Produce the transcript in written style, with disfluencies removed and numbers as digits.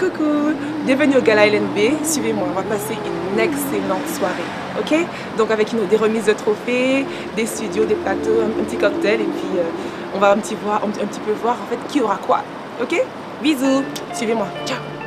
Coucou, bienvenue au gala LNB, suivez-moi, on va passer une excellente soirée, ok? Donc avec des remises de trophées, des studios, des plateaux, un petit cocktail et puis on va un petit peu voir en fait qui aura quoi, ok? Bisous, suivez-moi, ciao!